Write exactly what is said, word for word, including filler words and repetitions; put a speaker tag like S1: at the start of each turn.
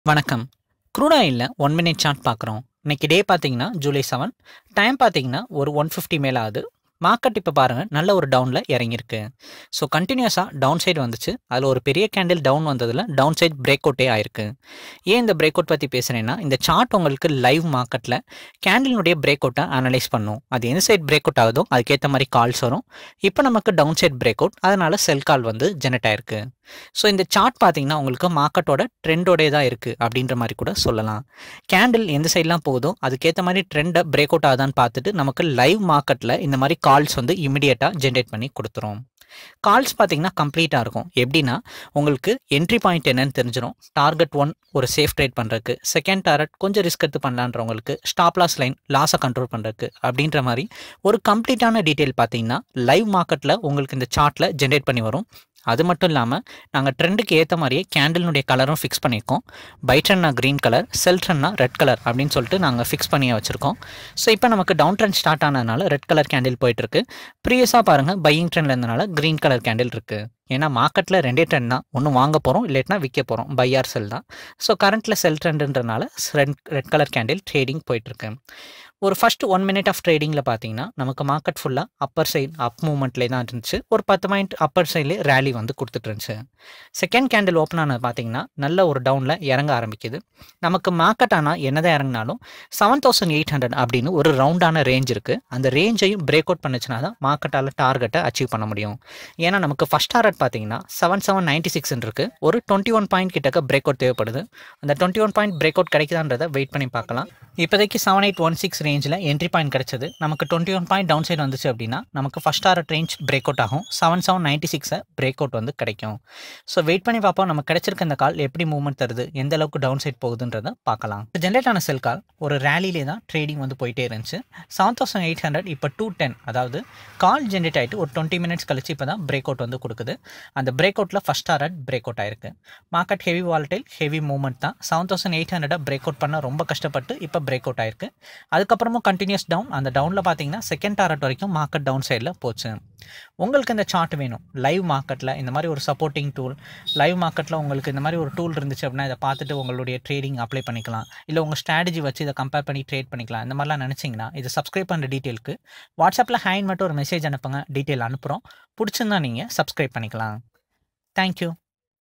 S1: வணக்கம். க்ரூட் ஆயில்ல one minute chart பார்க்குறோம். இன்னைக்கு டே பார்த்தீங்கன்னா ஜூலை செவன். டைம் பார்த்தீங்கன்னா ஒரு ஒன் ஃபிஃப்டி மேல ஆகுது. மார்க்கெட் இப்போ பாருங்க நல்ல ஒரு டவுன்ல இறங்கியிருக்கு. ஸோ கண்டினியூஸா டவுன் சைடு வந்துச்சு. அதில் ஒரு பெரிய கேண்டில் டவுன் வந்ததில் டவுன் சைட் பிரேக் அவுட்டே ஆயிருக்கு. ஏன் இந்த பிரேக் அவுட் பற்றி பேசுகிறேன்னா, இந்த சார்ட் உங்களுக்கு லைவ் மார்க்கெட்டில் கேண்டிலுடைய பிரேக் அவுட்டை அனலைஸ் பண்ணும். அது எந்த சைட் பிரேக் அவுட் ஆகுதோ அதுக்கேற்ற மாதிரி கால்ஸ் வரும். இப்போ நமக்கு டவுன் சைட் பிரேக் அவுட், அதனால செல் கால் வந்து ஜெனரேட் ஆயிருக்கு. ஸோ இந்த சார்ட் பார்த்தீங்கன்னா உங்களுக்கு மார்க்கெட்டோட ட்ரெண்டோடே தான் இருக்குது அப்படின்ற மாதிரி கூட சொல்லலாம். கேண்டில் எந்த சைட்லாம் போகுதோ அதுக்கேற்ற மாதிரி ட்ரெண்டை பிரேக் அவுட் ஆகுதான்னு பார்த்துட்டு நமக்கு லைவ் மார்க்கெட்டில் இந்த மாதிரி கால்ஸ் வந்து இமிடியேட்டாக ஜென்ரேட் பண்ணி கொடுத்துரும். கால்ஸ் பார்த்தீங்கன்னா கம்ப்ளீட்டாக இருக்கும். எப்படின்னா உங்களுக்கு என்ட்ரி பாயிண்ட் என்னன்னு தெரிஞ்சிடும். டார்கெட் ஒன் ஒரு சேஃப் ட்ரேட் பண்ணுறதுக்கு, செகண்ட் டார்கெட் கொஞ்சம் ரிஸ்க் எடுத்து பண்ணலான்றவங்களுக்கு, ஸ்டாப் லாஸ் லைன் லாஸை கண்ட்ரோல் பண்ணுறதுக்கு அப்படின்ற மாதிரி ஒரு கம்ப்ளீட்டான டீட்டெயில் பார்த்தீங்கன்னா லைவ் மார்க்கெட்டில் உங்களுக்கு இந்த சார்ட்டில் ஜென்ரேட் பண்ணி வரும். அது மட்டும் இல்லாமல் நாங்கள் ட்ரெண்டுக்கு ஏற்ற மாதிரியே கேண்டிலுடைய கலரும் ஃபிக்ஸ் பண்ணியிருக்கோம். பை ட்ரெண்ட்னா க்ரீன் கலர், செல் ட்ரெண்ட்னா ரெட் கலர் அப்படின்னு சொல்லிட்டு நாங்கள் ஃபிக்ஸ் பண்ணியே வச்சுருக்கோம். ஸோ இப்போ நமக்கு டவுன் ட்ரெண்ட் ஸ்டார்ட் ஆனதுனால ரெட் கலர் கேண்டில் போயிட்டுருக்கு. ப்ரீவியஸாக பாருங்கள் பையிங் ட்ரெண்டில் இருந்தனால க்ரீன் கலர் கேண்டில் இருக்குது. ஏன்னா மார்க்கெட்டில் ரெண்டே ட்ரெண்ட் தான், ஒன்று வாங்க போகிறோம் இல்லாட்டினா விற்க போகிறோம், பை ஆர் செல் தான். ஸோ கரண்ட்டில் செல் ட்ரெண்டுன்றனால red red colour candle trading போயிட்டுருக்கு. ஒரு ஃபஸ்ட்டு ஒன் மினிட் ஆஃப் ட்ரேடிங்கில் பார்த்தீங்கன்னா நமக்கு மார்க்கெட் ஃபுல்லாக அப்பர் சைட் அப் மூவ்மெண்ட்லேயே தான் இருந்துச்சு. ஒரு பத்து பாயிண்ட் அப்பர் சைட்லேயே ரேலி வந்து கொடுத்துட்டு இருந்துச்சு. செகண்ட் கேண்டில் ஓப்பன் ஆனது பார்த்தீங்கன்னா நல்ல ஒரு டவுனில் இறங்க ஆரம்பிக்குது. நமக்கு மார்க்கெட் ஆனால் என்னதான் இறங்கினாலும் செவன் தௌசண்ட் எயிட் ஹண்ட்ரட் அப்படின்னு ஒரு ரவுண்டான ரேஞ்ச் இருக்குது. அந்த ரேஞ்சையும் பிரேக் அவுட் பண்ணுச்சுன்னா தான் மார்க்கெட்டால் டார்கெட்டை அச்சீவ் பண்ண முடியும். ஏன்னா நமக்கு ஃபஸ்ட் டார்கெட் பார்த்தீங்கன்னா செவன் செவன் நைன்ட்டி சிக்ஸ் இருக்குது. ஒரு டுவெண்ட்டி ஒன் பாயிண்ட் கிட்டக்க பிரேக் அவுட் தேவைப்படுது. அந்த twenty one point break out கிடைக்குதான்றதை வெயிட் பண்ணி பார்க்கலாம். இப்போதைக்கு செவன் எயிட் ஒன் சிக்ஸ் ரேஞ்சில் என்ட்ரி பாயிண்ட் கிடச்சது. நமக்கு twenty one point down side வந்துச்சு அப்படின்னா நமக்கு first target range break out ஆகும். செவன் செவன் நைன்ட்டி சிக்ஸை பிரேக் அவுட் வந்து கிடைக்கும். ஸோ வெயிட் பண்ணி பார்ப்போம் நமக்கு கிடைச்சிருக்க இந்த கால் எப்படி மூவ்மெண்ட் தருது, எந்த அளவுக்கு டவுன் சைட் போகுதுன்றதை பார்க்கலாம். ஜென்ரேட் ஆன செல் கால் ஒரு ரேலிலே தான் ட்ரேடிங் வந்து போயிட்டே இருந்துச்சு. செவன் தௌசண்ட் எயிட் ஹண்ட்ரட் இப்போ டூ டென் அதாவது கால் ஜென்ரேட் ஆகிட்டு ஒரு டுவெண்ட்டி மினிட்ஸ் கழிச்சு இப்போ தான் பிரேக் அவுட் வந்து கொடுக்குது. அந்த பிரேக் அவுட்டில் ஃபஸ்ட் டார்கெட் பிரேக் அவுட் ஆயிருக்கு. Market heavy volatile, heavy movement தான். Seven thousand eight hundred break out பண்ண ரொம்ப கஷ்டப்பட்டு இப்போ பிரேக் அவுட் ஆயிருக்கு. அதுக்கப்புறமும் கண்டினியூஸ் டவுன். அந்த டவுனில் பார்த்தீங்கன்னா செகண்ட் டாரட் வரைக்கும் மார்க்கெட் டவுன் சைடில் போச்சு. உங்களுக்கு இந்த சார்ட் வேணும் லைவ் மார்க்கெட்டில், இந்த மாதிரி ஒரு சப்போர்ட்டிங் டூல் லைவ் மார்க்கெட்டில் உங்களுக்கு இந்த மாதிரி ஒரு டூல் இருந்துச்சு அப்படின்னா இதை பார்த்துட்டு உங்களுடைய ட்ரேடிங் அப்ளை பண்ணிக்கலாம். இல்லை உங்கள் ஸ்ட்ராட்டஜி வச்சு இதை கம்பேர் பண்ணி ட்ரேட் பண்ணிக்கலாம். இந்த மாதிரிலாம் நினச்சிங்கன்னா இதை சப்ஸ்கிரைப் பண்ணுற டீட்டெயிலுக்கு வாட்ஸ்அப்பில் ஹேண்ட் மட்டும் ஒரு மெசேஜ் அனுப்புங்க. டீட்டெயில் அனுப்புகிறோம். பிடிச்சிருந்தா நீங்கள் சப்ஸ்கிரைப் பண்ணிக்கலாம். தேங்க்யூ.